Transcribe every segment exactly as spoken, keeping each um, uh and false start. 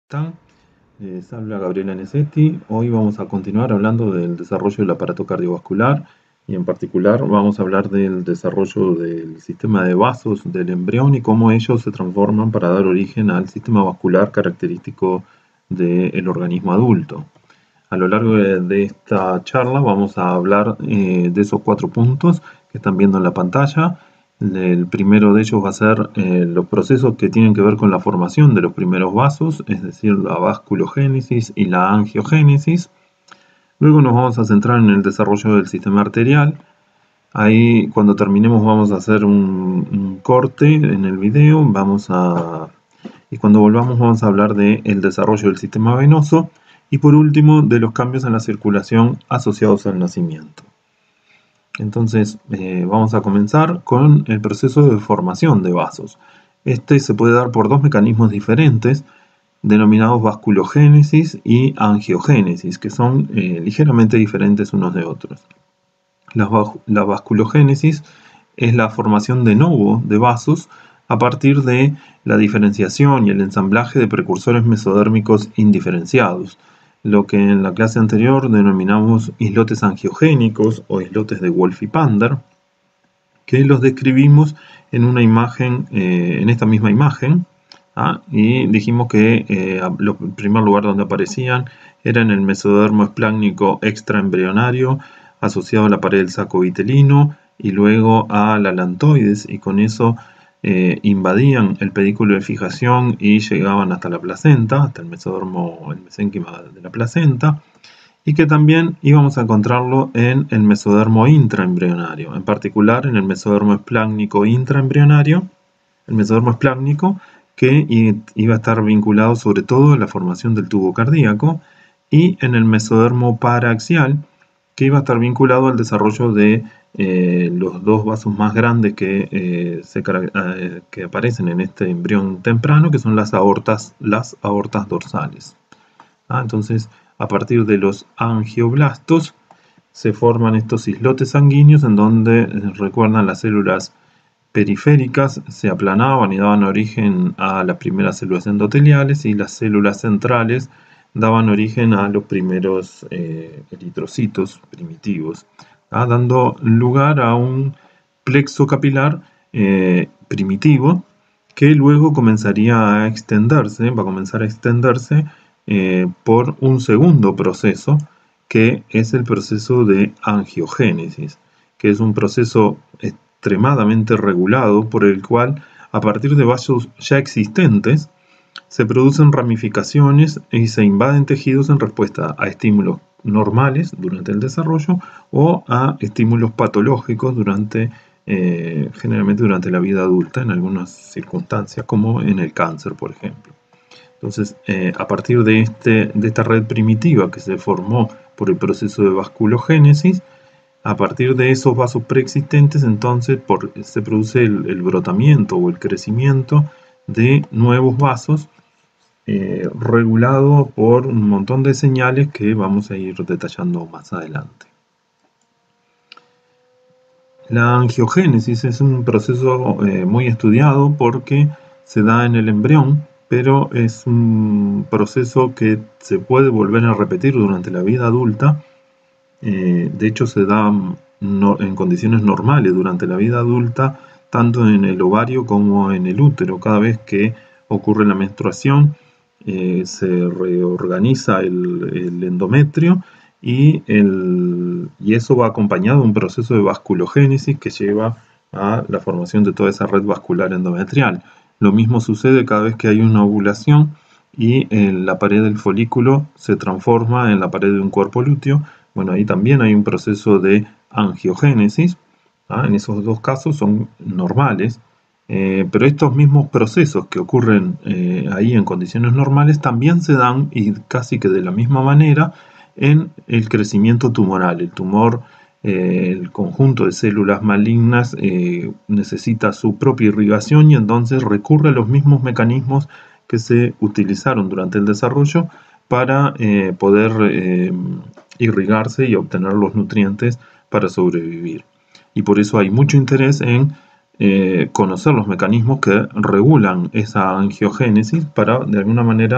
¿Están? Les habla Gabriela Nesetti. Hoy vamos a continuar hablando del desarrollo del aparato cardiovascular y en particular vamos a hablar del desarrollo del sistema de vasos del embrión y cómo ellos se transforman para dar origen al sistema vascular característico del organismo adulto. A lo largo de, de esta charla vamos a hablar eh, de esos cuatro puntos que están viendo en la pantalla. El primero de ellos va a ser eh, los procesos que tienen que ver con la formación de los primeros vasos, es decir, la vasculogénesis y la angiogénesis. Luego nos vamos a centrar en el desarrollo del sistema arterial. Ahí, cuando terminemos, vamos a hacer un, un corte en el video. Vamos a, y cuando volvamos, vamos a hablar del desarrollo del sistema venoso. Y por último, de los cambios en la circulación asociados al nacimiento. Entonces eh, vamos a comenzar con el proceso de formación de vasos. Este se puede dar por dos mecanismos diferentes, denominados vasculogénesis y angiogénesis, que son eh, ligeramente diferentes unos de otros. La, la vasculogénesis es la formación de novo de vasos a partir de la diferenciación y el ensamblaje de precursores mesodérmicos indiferenciados, lo que en la clase anterior denominamos islotes angiogénicos o islotes de Wolff y Pander, que los describimos en una imagen, eh, en esta misma imagen, ¿ah? Y dijimos que eh, el primer lugar donde aparecían era en el mesodermo esplácnico extraembrionario asociado a la pared del saco vitelino y luego a la lantoides, y con eso Eh, invadían el pedículo de fijación y llegaban hasta la placenta, hasta el mesodermo, el mesénquima de la placenta, y que también íbamos a encontrarlo en el mesodermo intraembrionario, en particular en el mesodermo esplácnico intraembrionario, el mesodermo esplácnico que iba a estar vinculado sobre todo a la formación del tubo cardíaco, y en el mesodermo paraxial, que iba a estar vinculado al desarrollo de eh, los dos vasos más grandes que, eh, se, eh, que aparecen en este embrión temprano, que son las aortas, las aortas dorsales. Ah, entonces, a partir de los angioblastos se forman estos islotes sanguíneos en donde, recuerdan, las células periféricas se aplanaban y daban origen a las primeras células endoteliales, y las células centrales daban origen a los primeros eh, eritrocitos primitivos, ¿ah? Dando lugar a un plexo capilar eh, primitivo que luego comenzaría a extenderse, va a comenzar a extenderse eh, por un segundo proceso, que es el proceso de angiogénesis, que es un proceso extremadamente regulado por el cual, a partir de vasos ya existentes, se producen ramificaciones y se invaden tejidos en respuesta a estímulos normales durante el desarrollo o a estímulos patológicos durante, eh, generalmente durante la vida adulta, en algunas circunstancias, como en el cáncer, por ejemplo. Entonces, eh, a partir de, este, de esta red primitiva que se formó por el proceso de vasculogénesis, a partir de esos vasos preexistentes, entonces por, se produce el, el brotamiento o el crecimiento de nuevos vasos, eh, regulado por un montón de señales que vamos a ir detallando más adelante. La angiogénesis es un proceso eh, muy estudiado porque se da en el embrión, pero es un proceso que se puede volver a repetir durante la vida adulta. Eh, de hecho, se da no, en condiciones normales durante la vida adulta, tanto en el ovario como en el útero. Cada vez que ocurre la menstruación, eh, se reorganiza el, el endometrio y, el, y eso va acompañado de un proceso de vasculogénesis que lleva a la formación de toda esa red vascular endometrial. Lo mismo sucede cada vez que hay una ovulación y eh, la pared del folículo se transforma en la pared de un cuerpo lúteo. Bueno, ahí también hay un proceso de angiogénesis. ¿Ah? En esos dos casos son normales, eh, pero estos mismos procesos que ocurren eh, ahí en condiciones normales también se dan, y casi que de la misma manera, en el crecimiento tumoral. El tumor, eh, el conjunto de células malignas eh, necesita su propia irrigación y entonces recurre a los mismos mecanismos que se utilizaron durante el desarrollo para eh, poder eh, irrigarse y obtener los nutrientes para sobrevivir. Y por eso hay mucho interés en eh, conocer los mecanismos que regulan esa angiogénesis para, de alguna manera,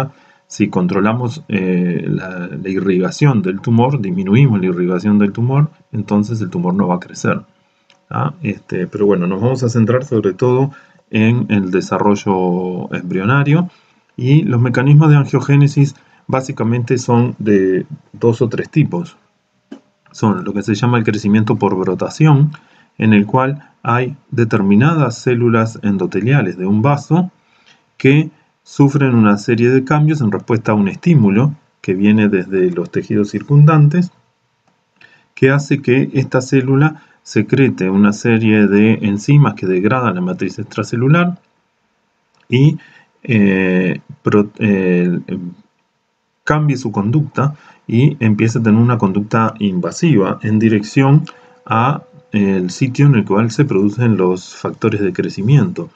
si controlamos eh, la, la irrigación del tumor, disminuimos la irrigación del tumor, entonces el tumor no va a crecer. ¿Ah? Este, pero bueno, nos vamos a centrar sobre todo en el desarrollo embrionario, y los mecanismos de angiogénesis básicamente son de dos o tres tipos. Son lo que se llama el crecimiento por brotación, en el cual hay determinadas células endoteliales de un vaso que sufren una serie de cambios en respuesta a un estímulo que viene desde los tejidos circundantes, que hace que esta célula secrete una serie de enzimas que degradan la matriz extracelular y eh, pro, eh, cambie su conducta y empiece a tener una conducta invasiva en dirección a el sitio en el cual se producen los factores de crecimiento.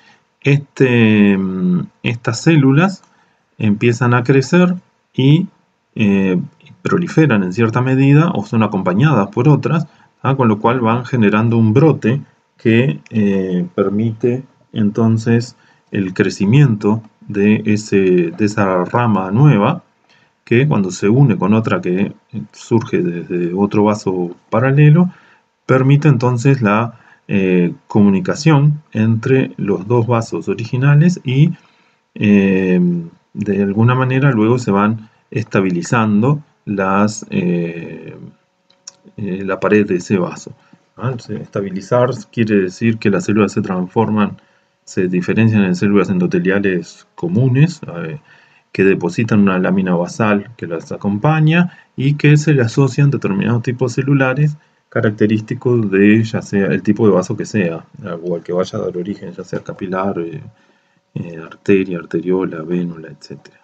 Este, estas células empiezan a crecer y eh, proliferan en cierta medida o son acompañadas por otras, ¿ah? Con lo cual van generando un brote que eh, permite entonces el crecimiento de, ese, de esa rama nueva, que cuando se une con otra que surge desde otro vaso paralelo, permite entonces la eh, comunicación entre los dos vasos originales y eh, de alguna manera luego se van estabilizando las, eh, eh, la pared de ese vaso. ¿Ah? Estabilizar quiere decir que las células se transforman, se diferencian en células endoteliales comunes, eh, que depositan una lámina basal que las acompaña y que se le asocian determinados tipos celulares característicos de ya sea el tipo de vaso que sea, o al que vaya a dar origen, ya sea capilar, eh, eh, arteria, arteriola, vénula, etcétera.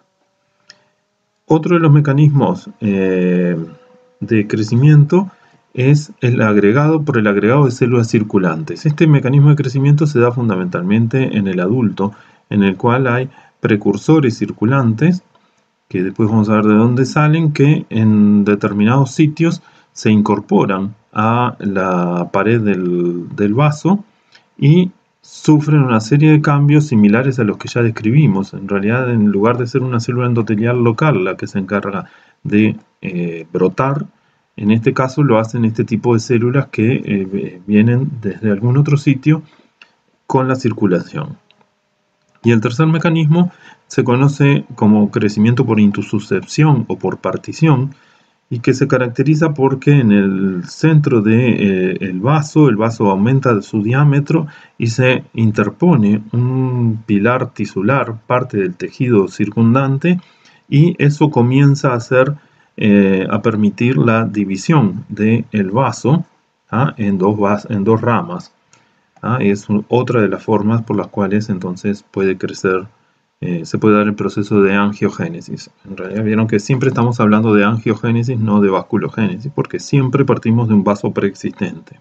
Otro de los mecanismos eh, de crecimiento es el agregado por el agregado de células circulantes. Este mecanismo de crecimiento se da fundamentalmente en el adulto, en el cual hay precursores circulantes, que después vamos a ver de dónde salen, que en determinados sitios se incorporan a la pared del, del vaso y sufren una serie de cambios similares a los que ya describimos. En realidad, en lugar de ser una célula endotelial local la que se encarga de eh, brotar, en este caso lo hacen este tipo de células que eh, vienen desde algún otro sitio con la circulación. Y el tercer mecanismo se conoce como crecimiento por intussuscepción o por partición, y que se caracteriza porque en el centro del de, eh, vaso, el vaso aumenta su diámetro y se interpone un pilar tisular, parte del tejido circundante, y eso comienza a hacer, eh, a permitir la división del vaso, ¿ah? en, dos vas en dos ramas. ¿Ah? Es otra de las formas por las cuales entonces puede crecer, eh, se puede dar el proceso de angiogénesis. En realidad vieron que siempre estamos hablando de angiogénesis, no de vasculogénesis, porque siempre partimos de un vaso preexistente.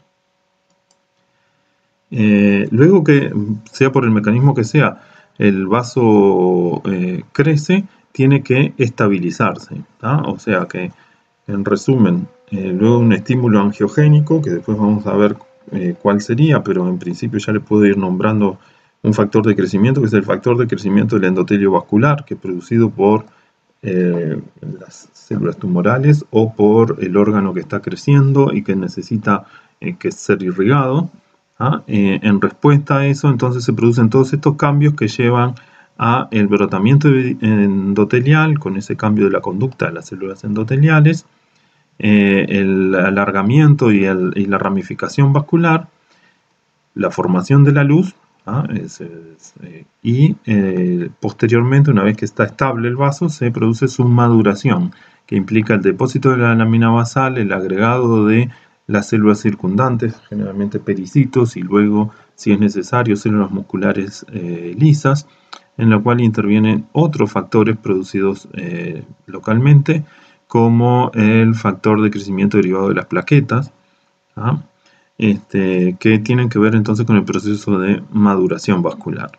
Eh, luego que, sea por el mecanismo que sea, el vaso eh, crece, tiene que estabilizarse, ¿tá? O sea que, en resumen, eh, luego de un estímulo angiogénico, que después vamos a ver Eh, cuál sería, pero en principio ya le puedo ir nombrando un factor de crecimiento, que es el factor de crecimiento del endotelio vascular, que es producido por eh, las células tumorales o por el órgano que está creciendo y que necesita eh, que ser irrigado. ¿Ah? Eh, en respuesta a eso, entonces se producen todos estos cambios que llevan a el brotamiento endotelial, con ese cambio de la conducta de las células endoteliales, Eh, el alargamiento y, el, y la ramificación vascular, la formación de la luz, ¿ah? es, es, eh, y eh, posteriormente, una vez que está estable el vaso, se produce su maduración, que implica el depósito de la lámina basal, el agregado de las células circundantes, generalmente pericitos, y luego, si es necesario, células musculares eh, lisas, en la cual intervienen otros factores producidos eh, localmente, como el factor de crecimiento derivado de las plaquetas, ¿ah? este, que tienen que ver entonces con el proceso de maduración vascular.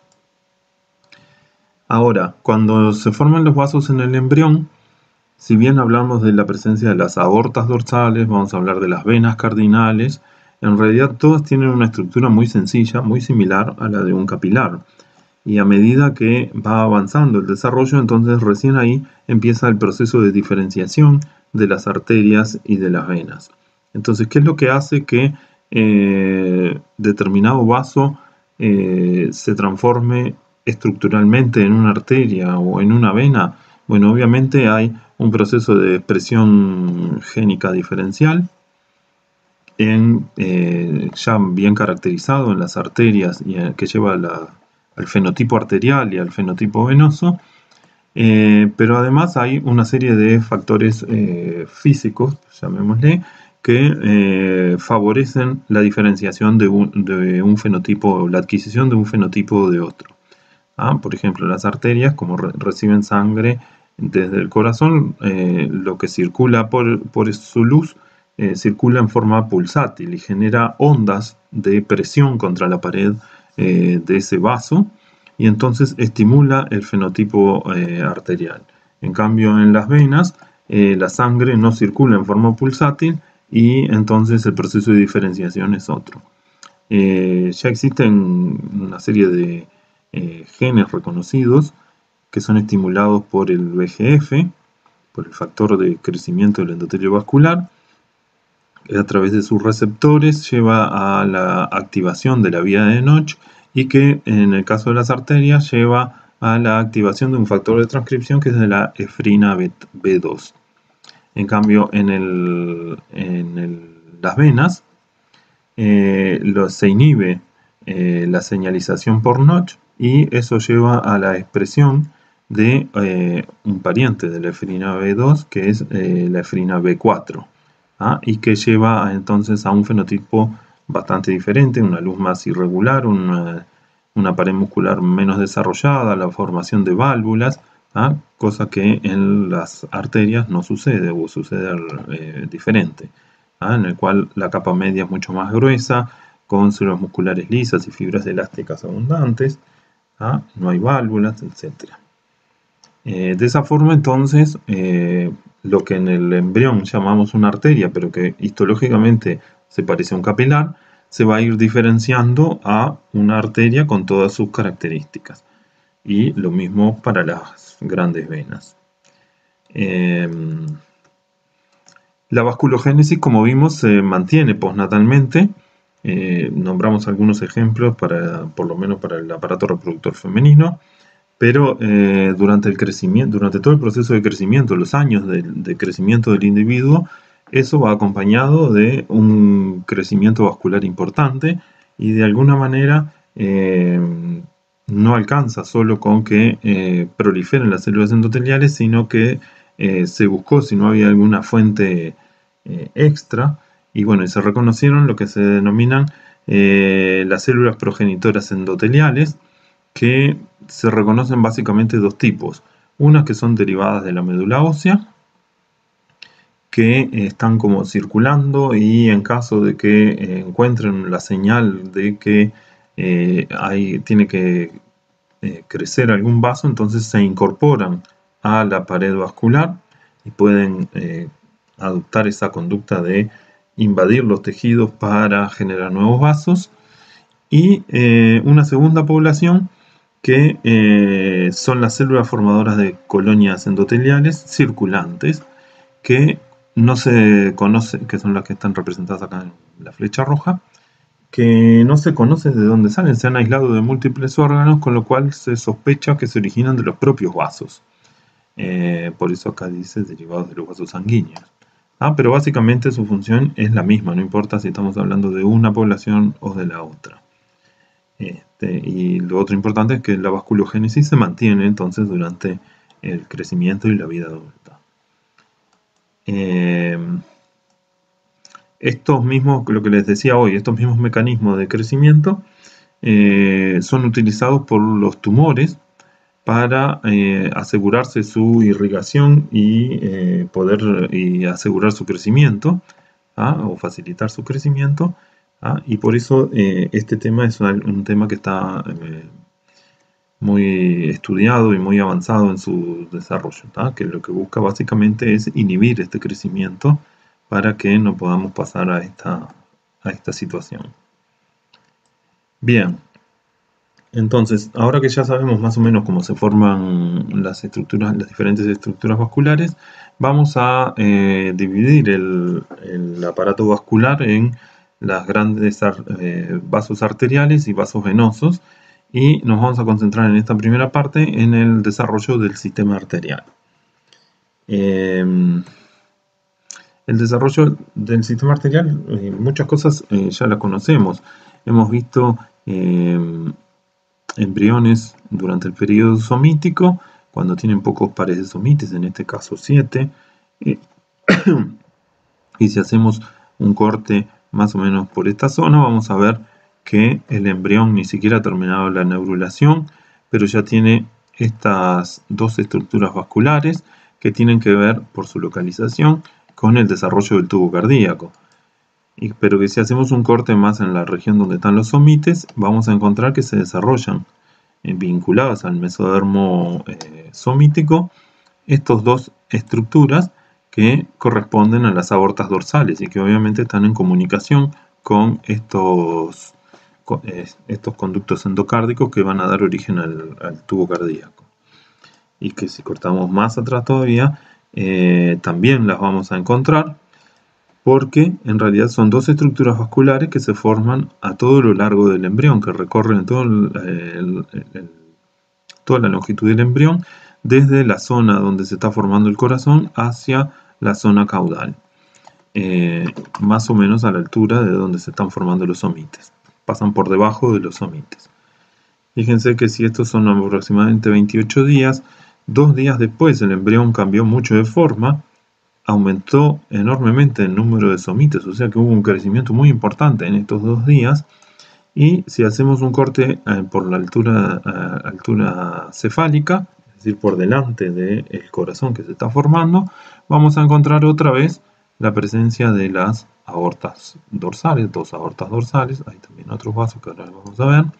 Ahora, cuando se forman los vasos en el embrión, si bien hablamos de la presencia de las aortas dorsales, vamos a hablar de las venas cardinales, en realidad todas tienen una estructura muy sencilla, muy similar a la de un capilar. Y a medida que va avanzando el desarrollo, entonces recién ahí empieza el proceso de diferenciación de las arterias y de las venas. Entonces, ¿qué es lo que hace que eh, determinado vaso eh, se transforme estructuralmente en una arteria o en una vena? Bueno, obviamente hay un proceso de expresión génica diferencial en, eh, ya bien caracterizado en las arterias y eh, que lleva la, al fenotipo arterial y al fenotipo venoso, eh, pero además hay una serie de factores eh, físicos, llamémosle, que eh, favorecen la diferenciación de un, de un fenotipo, la adquisición de un fenotipo de otro. ¿Ah? Por ejemplo, las arterias, como re reciben sangre desde el corazón, eh, lo que circula por, por su luz eh, circula en forma pulsátil y genera ondas de presión contra la pared eh, de ese vaso, y entonces estimula el fenotipo eh, arterial. En cambio, en las venas, eh, la sangre no circula en forma pulsátil y entonces el proceso de diferenciación es otro. Eh, ya existen una serie de eh, genes reconocidos que son estimulados por el V G F, por el factor de crecimiento del endotelio vascular, que a través de sus receptores lleva a la activación de la vía de Notch, y que en el caso de las arterias lleva a la activación de un factor de transcripción que es de la efrina B dos. En cambio, en, el, en el, las venas eh, lo, se inhibe eh, la señalización por Notch, y eso lleva a la expresión de eh, un pariente de la efrina B dos, que es eh, la efrina B cuatro, ¿ah? Y que lleva a, entonces a un fenotipo bastante diferente, una luz más irregular, una, una pared muscular menos desarrollada, la formación de válvulas, ¿ah? Cosa que en las arterias no sucede o sucede eh, diferente, ¿ah? En el cual la capa media es mucho más gruesa, con células musculares lisas y fibras elásticas abundantes, ¿ah? No hay válvulas, etcétera. Eh, de esa forma, entonces, eh, lo que en el embrión llamamos una arteria, pero que histológicamente se parece a un capilar, se va a ir diferenciando a una arteria con todas sus características. Y lo mismo para las grandes venas. Eh, la vasculogénesis, como vimos, se mantiene postnatalmente. Eh, nombramos algunos ejemplos, para, por lo menos para el aparato reproductor femenino. Pero eh, durante el crecimiento, durante todo el proceso de crecimiento, los años de, de crecimiento del individuo, eso va acompañado de un crecimiento vascular importante, y de alguna manera eh, no alcanza solo con que eh, proliferen las células endoteliales, sino que eh, se buscó si no había alguna fuente eh, extra, y bueno, y se reconocieron lo que se denominan eh, las células progenitoras endoteliales, que se reconocen básicamente dos tipos. Unas que son derivadas de la médula ósea, que están como circulando, y en caso de que eh, encuentren la señal de que eh, hay, tiene que eh, crecer algún vaso, entonces se incorporan a la pared vascular y pueden eh, adoptar esa conducta de invadir los tejidos para generar nuevos vasos. Y eh, una segunda población que eh, son las células formadoras de colonias endoteliales circulantes, que no se conoce, que son las que están representadas acá en la flecha roja, que no se conoce de dónde salen, se han aislado de múltiples órganos, con lo cual se sospecha que se originan de los propios vasos. Eh, por eso acá dice derivados de los vasos sanguíneos. Ah, pero básicamente su función es la misma, no importa si estamos hablando de una población o de la otra. Este, y lo otro importante es que la vasculogénesis se mantiene entonces durante el crecimiento y la vida adulta. Eh, estos mismos, lo que les decía hoy, estos mismos mecanismos de crecimiento eh, son utilizados por los tumores para eh, asegurarse su irrigación y eh, poder y asegurar su crecimiento, ¿ah? O facilitar su crecimiento. ¿Ah? Y por eso eh, este tema es un tema que está eh, muy estudiado y muy avanzado en su desarrollo, ¿tá? Que lo que busca básicamente es inhibir este crecimiento para que no podamos pasar a esta, a esta situación. Bien, Entonces, ahora que ya sabemos más o menos cómo se forman las estructuras, las diferentes estructuras vasculares, vamos a eh, dividir el, el aparato vascular en los grandes ar, eh, vasos arteriales y vasos venosos, y nos vamos a concentrar en esta primera parte en el desarrollo del sistema arterial. Eh, el desarrollo del sistema arterial, eh, muchas cosas eh, ya las conocemos. Hemos visto eh, embriones durante el periodo somítico, cuando tienen pocos pares de somites, en este caso siete, eh, y si hacemos un corte más o menos por esta zona, vamos a ver que el embrión ni siquiera ha terminado la neurulación, pero ya tiene estas dos estructuras vasculares que tienen que ver, por su localización, con el desarrollo del tubo cardíaco. Y, pero que si hacemos un corte más en la región donde están los somites, vamos a encontrar que se desarrollan eh, vinculadas al mesodermo eh, somítico estos dos estructuras que corresponden a las aortas dorsales y que obviamente están en comunicación con estos, con, eh, estos conductos endocárdicos que van a dar origen al, al tubo cardíaco. Y que si cortamos más atrás todavía, eh, también las vamos a encontrar, porque en realidad son dos estructuras vasculares que se forman a todo lo largo del embrión, que recorren todo el, el, el, toda la longitud del embrión, desde la zona donde se está formando el corazón hacia la zona caudal, eh, más o menos a la altura de donde se están formando los somites. Pasan por debajo de los somites. Fíjense que si estos son aproximadamente veintiocho días, dos días después el embrión cambió mucho de forma, aumentó enormemente el número de somites, o sea que hubo un crecimiento muy importante en estos dos días. Y si hacemos un corte eh, por la altura, eh, altura cefálica, es decir, por delante del corazón que se está formando, vamos a encontrar otra vez la presencia de las aortas dorsales, dos aortas dorsales, hay también otros vasos que ahora vamos a ver.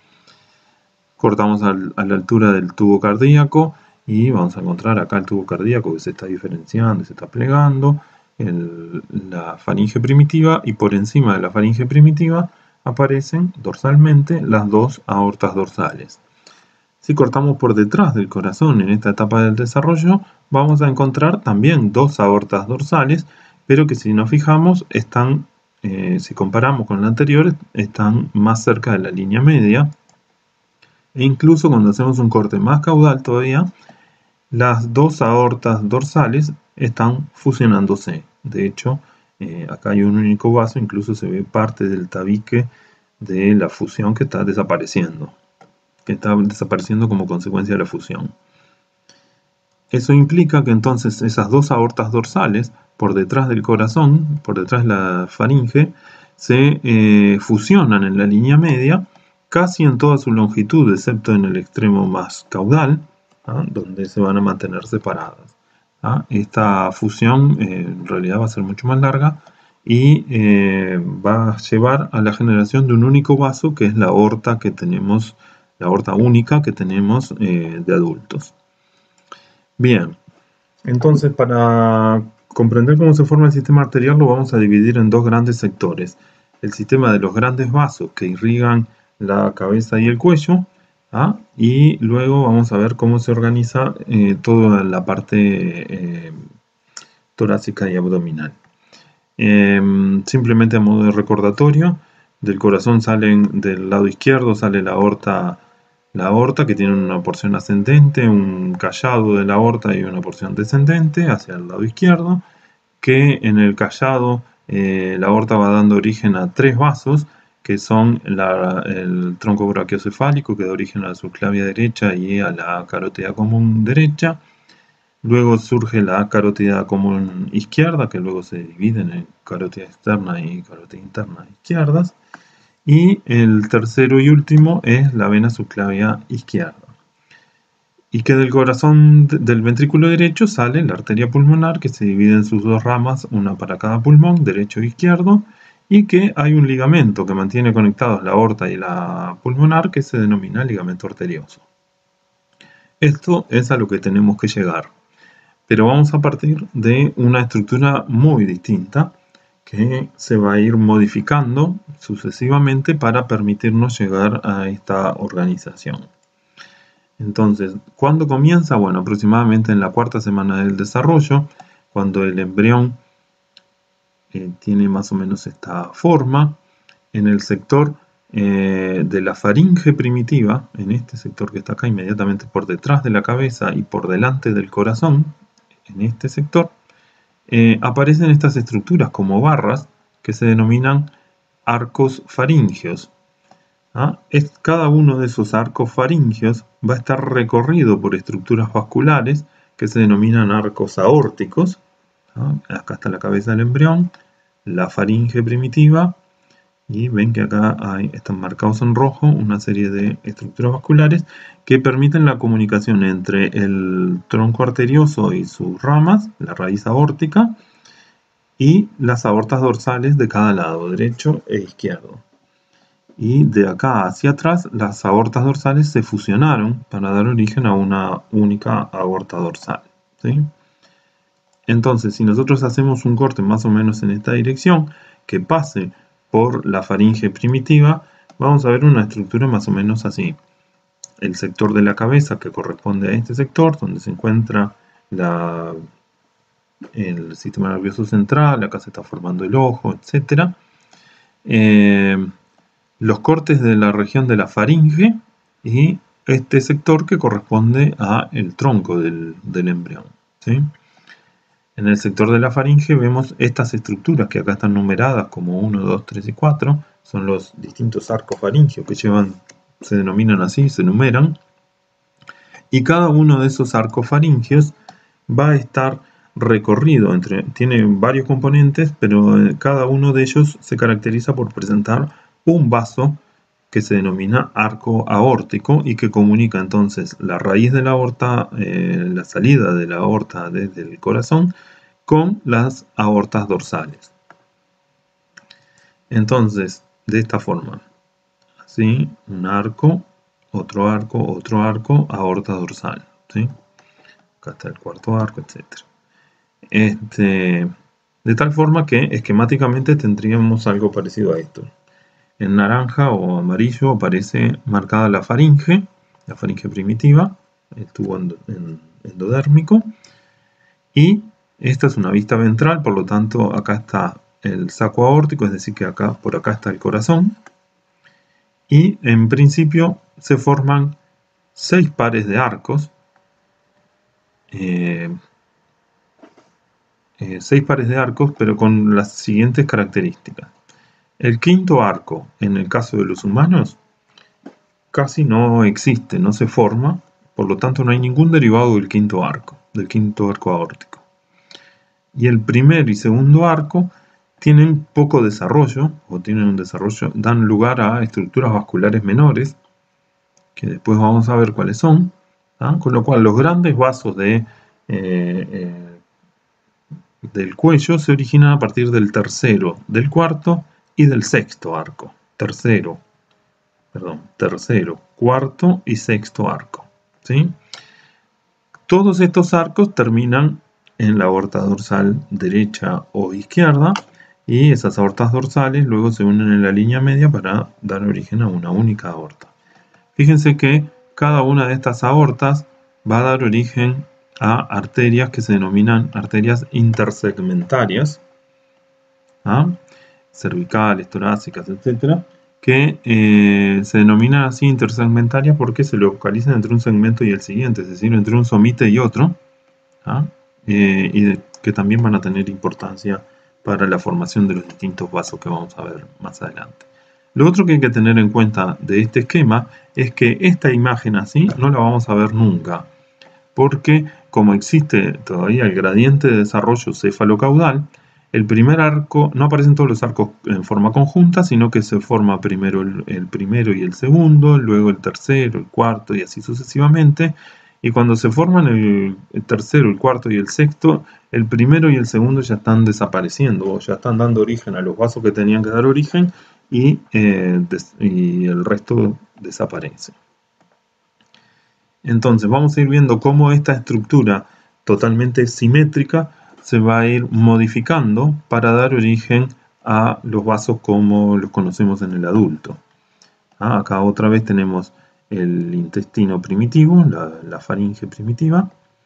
Cortamos al, a la altura del tubo cardíaco y vamos a encontrar acá el tubo cardíaco que se está diferenciando y se está plegando, el, la faringe primitiva, y por encima de la faringe primitiva aparecen dorsalmente las dos aortas dorsales. Si cortamos por detrás del corazón en esta etapa del desarrollo, vamos a encontrar también dos aortas dorsales, pero que si nos fijamos, están, eh, si comparamos con la anterior, están más cerca de la línea media. E incluso cuando hacemos un corte más caudal todavía, las dos aortas dorsales están fusionándose. De hecho, eh, acá hay un único vaso, incluso se ve parte del tabique de la fusión que está desapareciendo, que está desapareciendo como consecuencia de la fusión. Eso implica que entonces esas dos aortas dorsales, por detrás del corazón, por detrás de la faringe, se eh, fusionan en la línea media, casi en toda su longitud, excepto en el extremo más caudal, ¿ah? Donde se van a mantener separadas. ¿Ah? Esta fusión eh, en realidad va a ser mucho más larga y eh, va a llevar a la generación de un único vaso, que es la aorta que tenemos, la aorta única que tenemos eh, de adultos. Bien, entonces para comprender cómo se forma el sistema arterial lo vamos a dividir en dos grandes sectores. El sistema de los grandes vasos que irrigan la cabeza y el cuello, ¿ah? Y luego vamos a ver cómo se organiza eh, toda la parte eh, torácica y abdominal. Eh, simplemente a modo de recordatorio, del corazón salen, del lado izquierdo sale la aorta, la aorta que tiene una porción ascendente, un callado de la aorta y una porción descendente hacia el lado izquierdo, que en el callado eh, la aorta va dando origen a tres vasos, que son la, el tronco brachiocefálico, que da origen a la subclavia derecha y a la carótida común derecha. Luego surge la carótida común izquierda, que luego se dividen en carótida externa y carótida interna izquierdas. Y el tercero y último es la vena subclavia izquierda. Y que del corazón del ventrículo derecho sale la arteria pulmonar, que se divide en sus dos ramas, una para cada pulmón, derecho e izquierdo, y que hay un ligamento que mantiene conectados la aorta y la pulmonar, que se denomina ligamento arterioso. Esto es a lo que tenemos que llegar. Pero vamos a partir de una estructura muy distinta, que se va a ir modificando sucesivamente para permitirnos llegar a esta organización. Entonces, ¿cuándo comienza? Bueno, aproximadamente en la cuarta semana del desarrollo, cuando el embrión eh, tiene más o menos esta forma. En el sector eh, de la faringe primitiva, en este sector que está acá, inmediatamente por detrás de la cabeza y por delante del corazón, en este sector, eh, aparecen estas estructuras como barras que se denominan arcos faringios. ¿Ah? Es, cada uno de esos arcos faringios va a estar recorrido por estructuras vasculares que se denominan arcos aórticos. ¿Ah? Acá está la cabeza del embrión, la faringe primitiva, y ven que acá hay, están marcados en rojo una serie de estructuras vasculares que permiten la comunicación entre el tronco arterioso y sus ramas, la raíz aórtica, y las aortas dorsales de cada lado, derecho e izquierdo. Y de acá hacia atrás, las aortas dorsales se fusionaron para dar origen a una única aorta dorsal, ¿sí? Entonces, si nosotros hacemos un corte más o menos en esta dirección, que pase por la faringe primitiva, vamos a ver una estructura más o menos así. El sector de la cabeza que corresponde a este sector, donde se encuentra la, el sistema nervioso central, acá se está formando el ojo, etcétera. Eh, los cortes de la región de la faringe y este sector que corresponde al tronco del, del embrión, ¿sí? En el sector de la faringe vemos estas estructuras que acá están numeradas como uno, dos, tres y cuatro. Son los distintos arcos faringios que llevan, se denominan así, se numeran. Y cada uno de esos arcos faringios va a estar recorrido, entre, tiene varios componentes, pero cada uno de ellos se caracteriza por presentar un vaso que se denomina arco aórtico y que comunica entonces la raíz de la aorta, eh, la salida de la aorta desde el corazón, con las aortas dorsales. Entonces, de esta forma, así, un arco, otro arco, otro arco, aorta dorsal, ¿sí? Acá está el cuarto arco, etcétera. Este, de tal forma que esquemáticamente tendríamos algo parecido a esto. En naranja o amarillo aparece marcada la faringe, la faringe primitiva, el tubo endodérmico, y esta es una vista ventral, por lo tanto acá está el saco aórtico, es decir que acá, por acá está el corazón, y en principio se forman seis pares de arcos, eh, eh, seis pares de arcos, pero con las siguientes características. El quinto arco, en el caso de los humanos, casi no existe, no se forma, por lo tanto no hay ningún derivado del quinto arco, del quinto arco aórtico. Y el primer y segundo arco tienen poco desarrollo, o tienen un desarrollo, dan lugar a estructuras vasculares menores, que después vamos a ver cuáles son, ¿ah? Con lo cual los grandes vasos de, eh, eh, del cuello se originan a partir del tercero, del cuarto y del sexto arco. Tercero, perdón, tercero, cuarto y sexto arco, ¿sí? Todos estos arcos terminan en la aorta dorsal derecha o izquierda, y esas aortas dorsales luego se unen en la línea media para dar origen a una única aorta. Fíjense que cada una de estas aortas va a dar origen a arterias que se denominan arterias intersegmentarias, ¿ah? cervicales, torácicas, etcétera, que eh, se denominan así intersegmentarias porque se localizan entre un segmento y el siguiente, es decir, entre un somite y otro, ¿ah? eh, y de, que también van a tener importancia para la formación de los distintos vasos que vamos a ver más adelante. Lo otro que hay que tener en cuenta de este esquema es que esta imagen así no la vamos a ver nunca, porque como existe todavía el gradiente de desarrollo cefalocaudal, el primer arco, no aparecen todos los arcos en forma conjunta, sino que se forma primero el, el primero y el segundo, luego el tercero, el cuarto y así sucesivamente. Y cuando se forman el, el tercero, el cuarto y el sexto, el primero y el segundo ya están desapareciendo, o ya están dando origen a los vasos que tenían que dar origen, y, eh, des, y el resto desaparece. Entonces vamos a ir viendo cómo esta estructura totalmente simétrica se va a ir modificando para dar origen a los vasos como los conocemos en el adulto. ¿Ah? Acá otra vez tenemos el intestino primitivo, la, la faringe primitiva.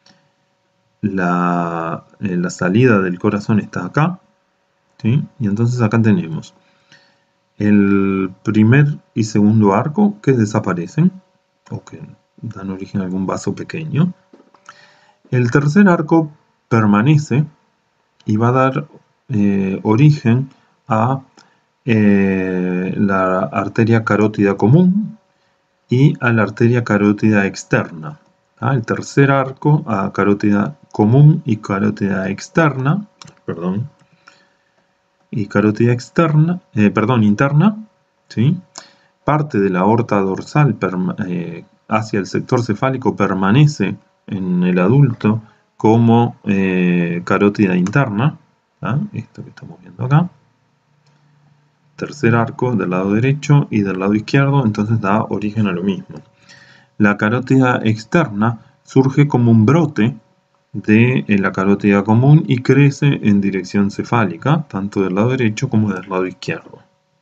La, eh, la salida del corazón está acá, ¿sí? Y entonces acá tenemos el primer y segundo arco que desaparecen o que dan origen a algún vaso pequeño. El tercer arco permanece y va a dar eh, origen a eh, la arteria carótida común y a la arteria carótida externa. ¿Ah? El tercer arco a carótida común y carótida externa, perdón, y carótida externa, eh, perdón, interna, ¿sí? Parte de la aorta dorsal eh, hacia el sector cefálico permanece en el adulto como eh, carótida interna, ¿ah? Esto que estamos viendo acá. Tercer arco del lado derecho y del lado izquierdo, entonces da origen a lo mismo. La carótida externa surge como un brote de la carótida común y crece en dirección cefálica, tanto del lado derecho como del lado izquierdo.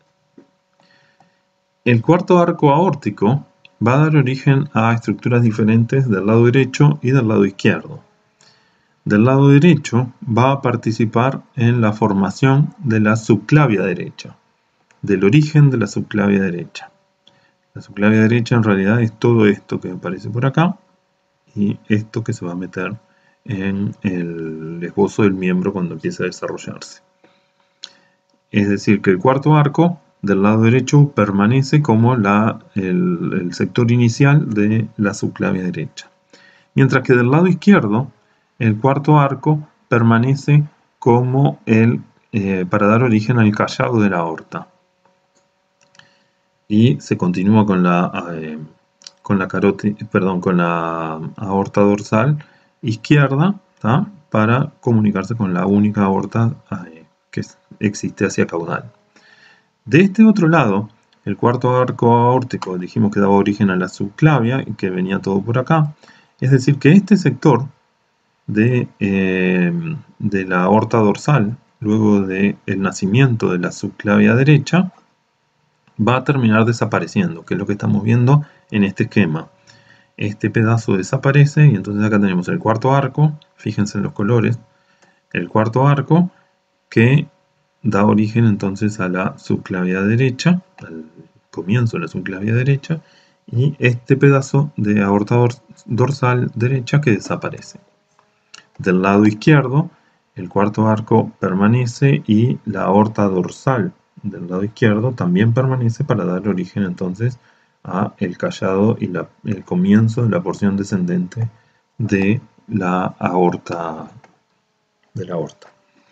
El cuarto arco aórtico va a dar origen a estructuras diferentes del lado derecho y del lado izquierdo. Del lado derecho va a participar en la formación de la subclavia derecha, del origen de la subclavia derecha. La subclavia derecha en realidad es todo esto que aparece por acá y esto que se va a meter en el esbozo del miembro cuando empiece a desarrollarse. Es decir, que el cuarto arco del lado derecho permanece como la, el, el sector inicial de la subclavia derecha. Mientras que del lado izquierdo, el cuarto arco permanece como el, eh, para dar origen al callado de la aorta. Y se continúa con la, eh, con la, carótida, perdón, con la aorta dorsal izquierda, ¿tá? Para comunicarse con la única aorta eh, que existe hacia caudal. De este otro lado, el cuarto arco aórtico dijimos que daba origen a la subclavia y que venía todo por acá. Es decir, que este sector de, eh, de la aorta dorsal, luego del nacimiento de la subclavia derecha, va a terminar desapareciendo, que es lo que estamos viendo en este esquema. Este pedazo desaparece y entonces acá tenemos el cuarto arco, fíjense en los colores, el cuarto arco que da origen entonces a la subclavia derecha, al comienzo de la subclavia derecha, y este pedazo de aorta dorsal derecha que desaparece. Del lado izquierdo, el cuarto arco permanece y la aorta dorsal del lado izquierdo también permanece para dar origen entonces a el callado y la, el comienzo de la porción descendente de la aorta de la aorta.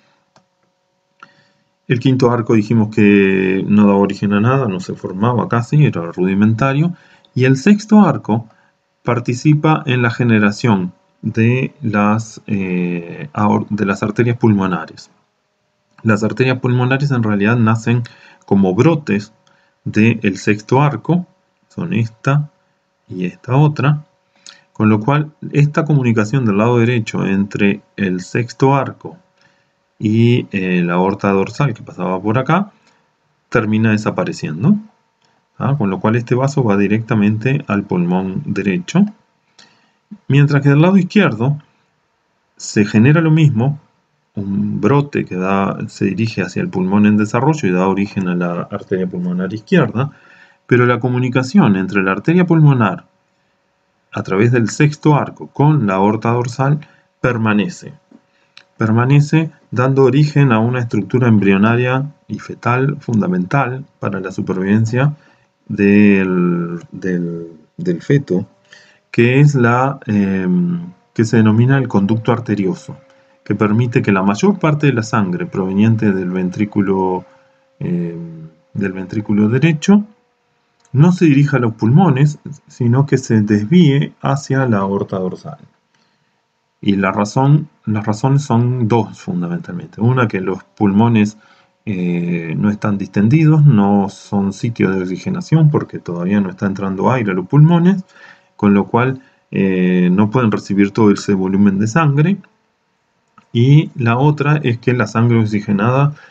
El quinto arco dijimos que no daba origen a nada, no se formaba casi, era rudimentario. Y el sexto arco participa en la generación de las, eh, de las arterias pulmonares. Las arterias pulmonares en realidad nacen como brotes del sexto arco, son esta y esta otra, con lo cual esta comunicación del lado derecho entre el sexto arco y eh, la aorta dorsal que pasaba por acá termina desapareciendo, ¿ah? Con lo cual este vaso va directamente al pulmón derecho, mientras que del lado izquierdo se genera lo mismo, un brote que da, se dirige hacia el pulmón en desarrollo y da origen a la arteria pulmonar izquierda, pero la comunicación entre la arteria pulmonar a través del sexto arco con la aorta dorsal permanece. Permanece dando origen a una estructura embrionaria y fetal fundamental para la supervivencia del, del, del feto, que es la eh, que se denomina el conducto arterioso, que permite que la mayor parte de la sangre proveniente del ventrículo, eh, del ventrículo derecho no se dirija a los pulmones, sino que se desvíe hacia la aorta dorsal. Y la razón, las razones son dos fundamentalmente. Una, que los pulmones eh, no están distendidos, no son sitios de oxigenación porque todavía no está entrando aire a los pulmones, con lo cual eh, no pueden recibir todo ese volumen de sangre. Y la otra es que la sangre oxigenada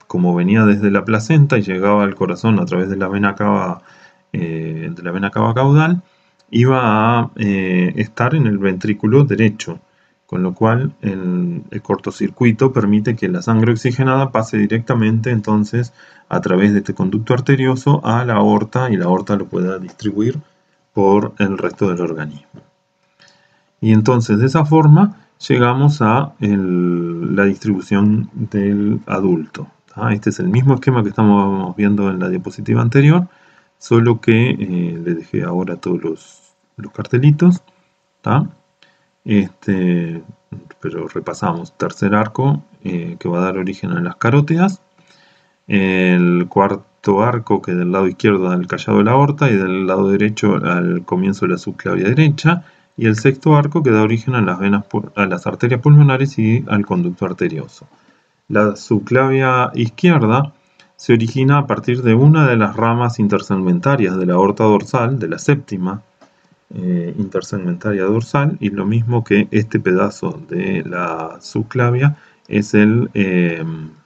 como venía desde la placenta y llegaba al corazón a través de la vena cava, eh, de la vena cava caudal, iba a eh, estar en el ventrículo derecho, con lo cual el, el cortocircuito permite que la sangre oxigenada pase directamente entonces a través de este conducto arterioso a la aorta, y la aorta lo pueda distribuir por el resto del organismo. Y entonces de esa forma llegamos a el, la distribución del adulto. ¿tá? Este es el mismo esquema que estamos viendo en la diapositiva anterior, solo que eh, le dejé ahora todos los, los cartelitos. ¿tá? Este, pero repasamos: tercer arco eh, que va a dar origen a las carótidas, el cuarto arco que del lado izquierdo da el callado de la aorta y del lado derecho al comienzo de la subclavia derecha, y el sexto arco que da origen a las venas, a las arterias pulmonares y al conducto arterioso. La subclavia izquierda se origina a partir de una de las ramas intersegmentarias de la aorta dorsal, de la séptima eh, intersegmentaria dorsal, y lo mismo que este pedazo de la subclavia es, el, eh,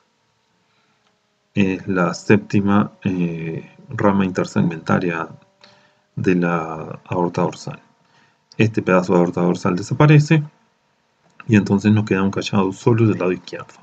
es la séptima eh, rama intersegmentaria de la aorta dorsal. Este pedazo de aorta dorsal desaparece y entonces nos queda un callado solo del lado izquierdo.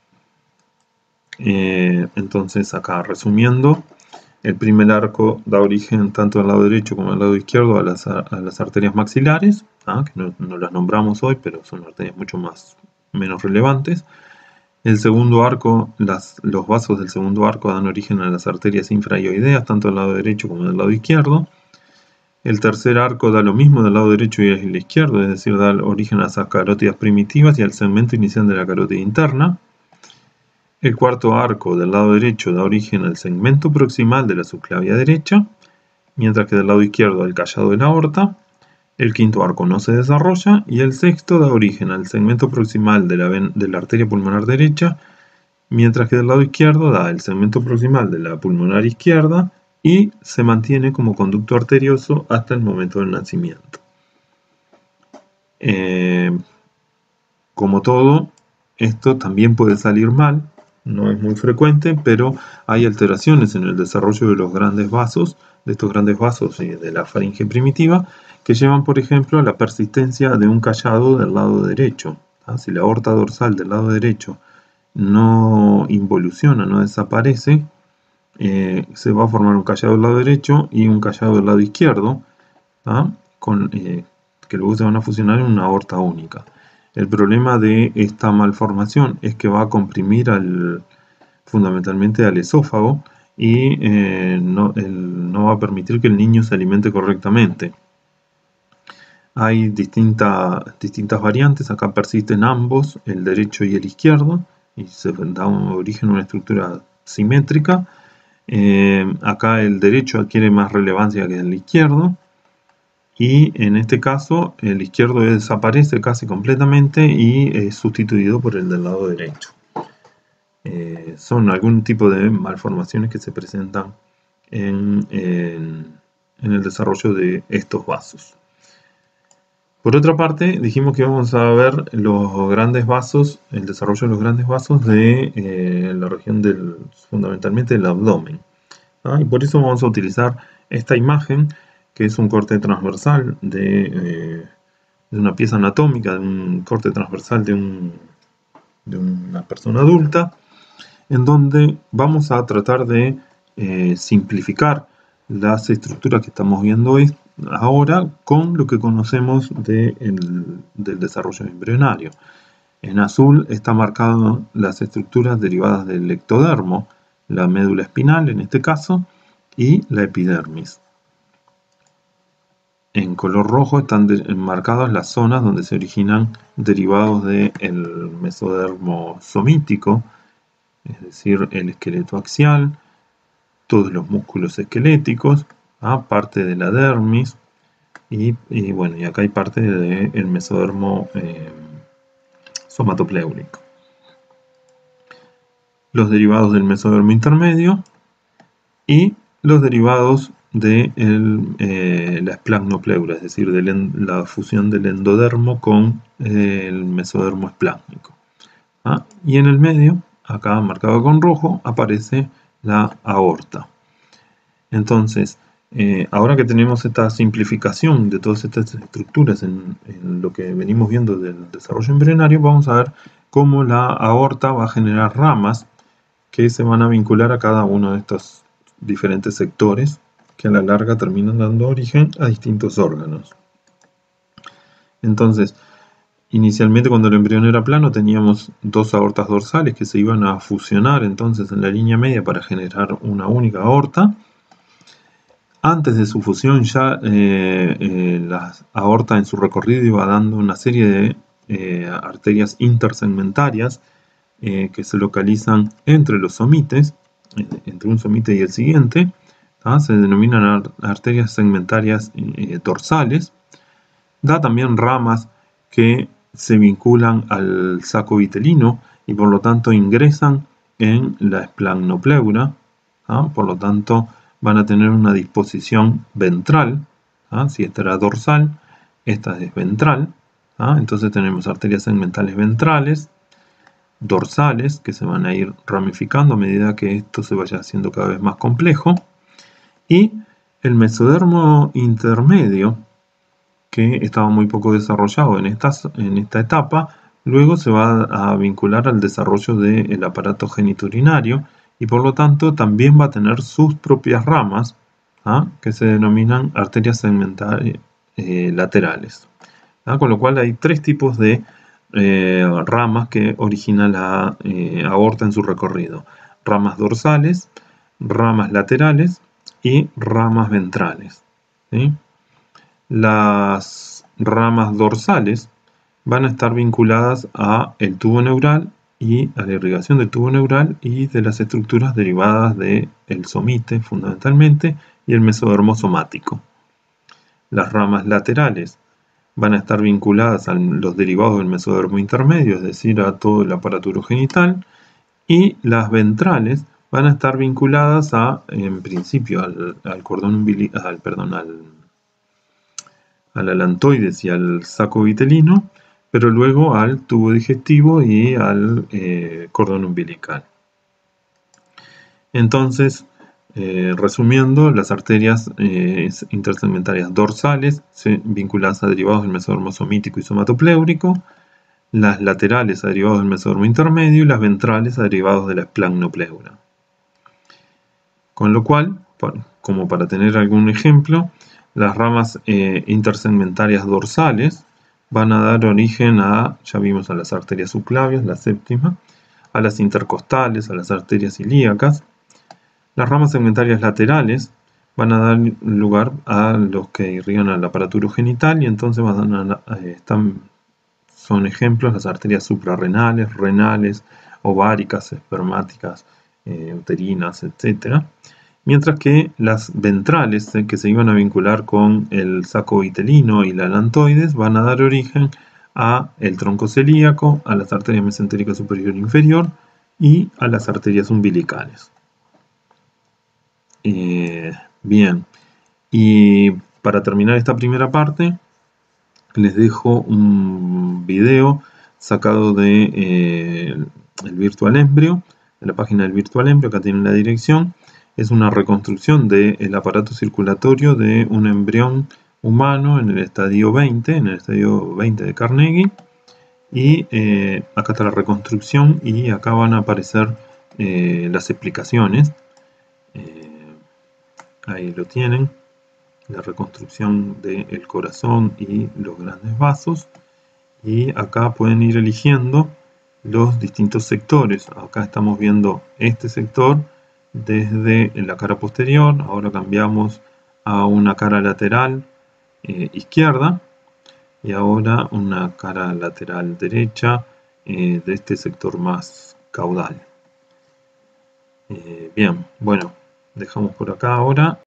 Eh, entonces acá, resumiendo, el primer arco da origen tanto al lado derecho como al lado izquierdo a las, a las arterias maxilares, ¿ah? que no, no las nombramos hoy, pero son arterias mucho más, menos relevantes. El segundo arco, las, los vasos del segundo arco dan origen a las arterias infraioideas, tanto al lado derecho como al lado izquierdo. El tercer arco da lo mismo del lado derecho y el izquierdo, es decir, da origen a las carótidas primitivas y al segmento inicial de la carótida interna. El cuarto arco del lado derecho da origen al segmento proximal de la subclavia derecha, mientras que del lado izquierdo al callado de la aorta. El quinto arco no se desarrolla y el sexto da origen al segmento proximal de la, de la arteria pulmonar derecha, mientras que del lado izquierdo da el segmento proximal de la pulmonar izquierda y se mantiene como conducto arterioso hasta el momento del nacimiento. Eh, como todo, esto también puede salir mal, no es muy frecuente, pero hay alteraciones en el desarrollo de los grandes vasos, de estos grandes vasos y de la faringe primitiva, que llevan, por ejemplo, a la persistencia de un callado del lado derecho. ¿tá? Si la aorta dorsal del lado derecho no involuciona, no desaparece, eh, se va a formar un callado del lado derecho y un callado del lado izquierdo, con, eh, que luego se van a fusionar en una aorta única. El problema de esta malformación es que va a comprimir al, fundamentalmente al esófago y eh, no, el, no va a permitir que el niño se alimente correctamente. Hay distinta, distintas variantes, acá persisten ambos, el derecho y el izquierdo, y se da un origen a una estructura simétrica. Eh, acá el derecho adquiere más relevancia que el izquierdo, y en este caso el izquierdo desaparece casi completamente y es sustituido por el del lado derecho. Eh, son algún tipo de malformaciones que se presentan en, en, en el desarrollo de estos vasos. Por otra parte, dijimos que vamos a ver los grandes vasos, el desarrollo de los grandes vasos de eh, la región del, fundamentalmente del abdomen. ¿ah? Y por eso vamos a utilizar esta imagen, que es un corte transversal de, eh, de una pieza anatómica, de un corte transversal de, un, de una persona adulta, en donde vamos a tratar de eh, simplificar las estructuras que estamos viendo hoy, ahora con lo que conocemos de el, del desarrollo embrionario. En azul están marcadas las estructuras derivadas del ectodermo, la médula espinal en este caso, y la epidermis. En color rojo están marcadas las zonas donde se originan derivados del mesodermo somítico, es decir, el esqueleto axial, todos los músculos esqueléticos, ¿ah? parte de la dermis, y, y bueno, y acá hay parte del mesodermo eh, somatopléurico. Los derivados del mesodermo intermedio y los derivados de el, eh, la esplagmopleura, es decir, de la fusión del endodermo con eh, el mesodermo esplácnico. ¿ah? Y en el medio acá marcado con rojo, aparece la aorta. Entonces, eh, ahora que tenemos esta simplificación de todas estas estructuras en, en lo que venimos viendo del desarrollo embrionario, vamos a ver cómo la aorta va a generar ramas que se van a vincular a cada uno de estos diferentes sectores que a la larga terminan dando origen a distintos órganos. Entonces, inicialmente cuando el embrión era plano teníamos dos aortas dorsales que se iban a fusionar entonces en la línea media para generar una única aorta. Antes de su fusión ya eh, eh, la aorta en su recorrido iba dando una serie de eh, arterias intersegmentarias eh, que se localizan entre los somites, eh, entre un somite y el siguiente. ¿tá? Se denominan ar arterias segmentarias eh, dorsales. Da también ramas que se vinculan al saco vitelino y por lo tanto ingresan en la esplagnopleura. ¿tá? Por lo tanto van a tener una disposición ventral. ¿tá? Si esta era dorsal, esta es ventral. ¿tá? Entonces tenemos arterias segmentales ventrales, dorsales, que se van a ir ramificando a medida que esto se vaya haciendo cada vez más complejo. Y el mesodermo intermedio, que estaba muy poco desarrollado en esta, en esta etapa, luego se va a vincular al desarrollo del aparato genitourinario y por lo tanto también va a tener sus propias ramas, ¿ah? que se denominan arterias segmentales eh, laterales. ¿ah? Con lo cual hay tres tipos de eh, ramas que origina la eh, aorta en su recorrido. Ramas dorsales, ramas laterales y ramas ventrales. ¿sí? Las ramas dorsales van a estar vinculadas a el tubo neural y a la irrigación del tubo neural y de las estructuras derivadas del somite fundamentalmente y el mesodermo somático. Las ramas laterales van a estar vinculadas a los derivados del mesodermo intermedio, es decir, a todo el aparato urogenital, y las ventrales van a estar vinculadas a, en principio, al, al cordón umbilical, perdón, al, al alantoides y al saco vitelino, pero luego al tubo digestivo y al eh, cordón umbilical. Entonces, eh, resumiendo, las arterias eh, intersegmentarias dorsales se, vinculadas a derivados del mesodermo somítico y somatopléurico, las laterales a derivados del mesodermo intermedio y las ventrales a derivados de la esplagnopleura. Con lo cual, como para tener algún ejemplo, las ramas eh, intersegmentarias dorsales van a dar origen a, ya vimos, a las arterias subclavias, la séptima, a las intercostales, a las arterias ilíacas. Las ramas segmentarias laterales van a dar lugar a los que irrigan al aparato urogenital y entonces van a, eh, están, son ejemplos las arterias suprarrenales, renales, ováricas, espermáticas, eh, uterinas, etcétera. Mientras que las ventrales, eh, que se iban a vincular con el saco vitelino y la alantoides, van a dar origen a el tronco celíaco, a las arterias mesentérica superior e inferior y a las arterias umbilicales. Eh, bien, y para terminar esta primera parte, les dejo un video sacado de eh, el Virtual Embryo, de la página del Virtual Embryo, acá tienen la dirección. Es una reconstrucción del aparato circulatorio de un embrión humano en el estadio veinte, en el estadio veinte de Carnegie. Y eh, acá está la reconstrucción y acá van a aparecer eh, las explicaciones. Eh, ahí lo tienen, la reconstrucción del corazón y los grandes vasos. Y acá pueden ir eligiendo los distintos sectores. Acá estamos viendo este sector desde la cara posterior, ahora cambiamos a una cara lateral eh, izquierda y ahora una cara lateral derecha eh, de este sector más caudal. Eh, bien, bueno, dejamos por acá ahora.